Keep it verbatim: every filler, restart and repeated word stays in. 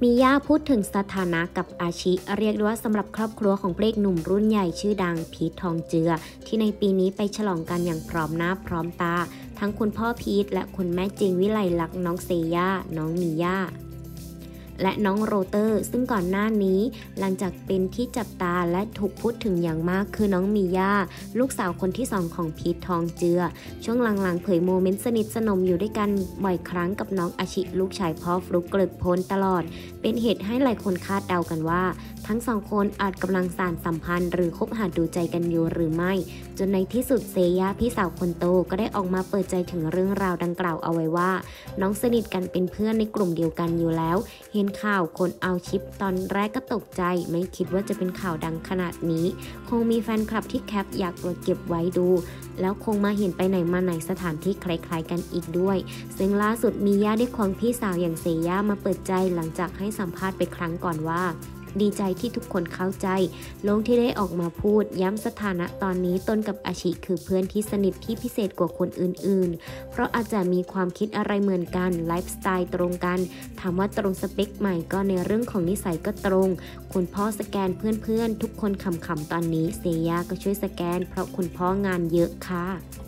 มีย่าพูดถึงสถานะกับอาชิเรียกว่าสำหรับครอบครัวของพระเอกหนุ่มรุ่นใหญ่ชื่อดังพีททองเจือที่ในปีนี้ไปฉลองกันอย่างพร้อมหน้าพร้อมตาทั้งคุณพ่อพีทและคุณแม่จิงวิไลลักษณ์น้องเซย่าน้องมีย่าและน้องโรเตอร์ซึ่งก่อนหน้านี้หลังจากเป็นที่จับตาและถูกพูดถึงอย่างมากคือน้องมีย่าลูกสาวคนที่สองของพีททองเจือช่วงหลังๆเผยโมเมนต์สนิทสนมอยู่ด้วยกันบ่อยครั้งกับน้องอาชิลูกชายพ่อฟลุกเกลึกพ้นตลอดเป็นเหตุให้หลายคนคาดเดากันว่าทั้งสองคนอาจกำลังสานสัมพันธ์หรือคบหาดูใจกันอยู่หรือไม่จนในที่สุดเซย่าพี่สาวคนโตก็ได้ออกมาเปิดใจถึงเรื่องราวดังกล่าวเอาไว้ว่าน้องสนิทกันเป็นเพื่อนในกลุ่มเดียวกันอยู่แล้วเห็นข่าวคนเอาชิปตอนแรกก็ตกใจไม่คิดว่าจะเป็นข่าวดังขนาดนี้คงมีแฟนคลับที่แคปอยากเก็บไว้ดูแล้วคงมาเห็นไปไหนมาไหนสถานที่คล้ายๆกันอีกด้วยซึ่งล่าสุดมีย่าได้ควงพี่สาวอย่างเซย่ามาเปิดใจหลังจากให้สัมภาษณ์ไปครั้งก่อนว่าดีใจที่ทุกคนเข้าใจลงที่ได้ออกมาพูดย้ำสถานะตอนนี้ตนกับอาชิคือเพื่อนที่สนิทที่พิเศษกว่าคนอื่นๆเพราะอาจจะมีความคิดอะไรเหมือนกันไลฟ์สไตล์ตรงกันถามว่าตรงสเปคใหม่ก็ในเรื่องของนิสัยก็ตรงคุณพ่อสแกนเพื่อนๆทุกคนขำๆตอนนี้เซย่าก็ช่วยสแกนเพราะคุณพ่องานเยอะค่ะ